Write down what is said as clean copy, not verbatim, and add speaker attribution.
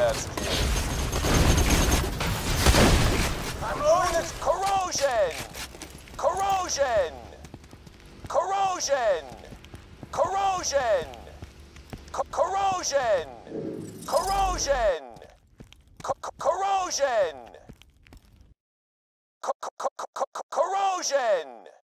Speaker 1: that's cute. I'm loading this corrosion! Corrosion! Corrosion! Corrosion! Corrosion! Corrosion! Corrosion! Corrosion!